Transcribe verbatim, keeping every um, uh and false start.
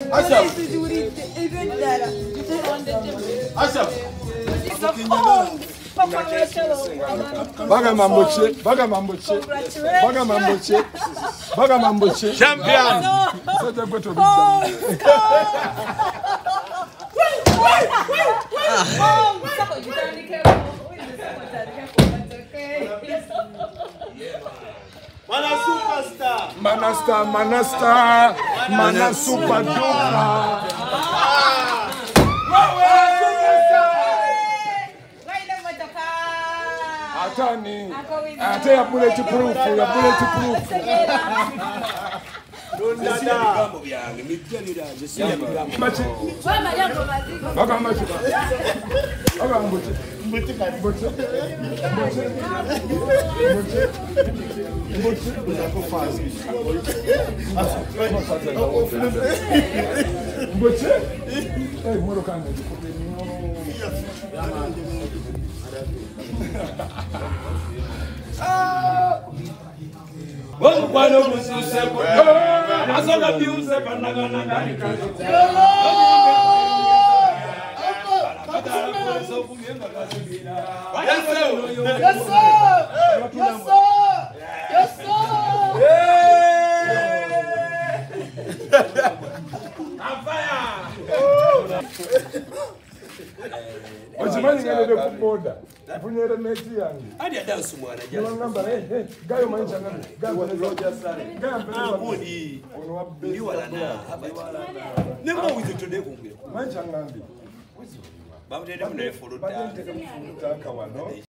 Asaf. Asaf. Baga mamboche, baga mamboche, baga mamboche, baga mamboche. Champion. Sasa kwetu Mana superstar. Manasta, manasta, mana super duper. Atani, ate ya bulletproof, ya bulletproof. Machi. Baga machi. Baga mboche. Mboche. Mboche. Mboche. Mboche. Eh, moro kanga. Well, why don't you say, I saw the music and I'm going Yes, sir. Yes, sir. Yes, sir. Yes, sir. I'm fire. Ojimani ngene kuboda. Funyere neti yangu. Hadi dance mwana Jana namba eh eh gayo maisha ngapi? Gayo Roger sana. Ah bodi. Ni wala na haba. Nemba wizo today kumbe. Maisha ngapi? Babu dede mna follow down. Babu dede mna follow down.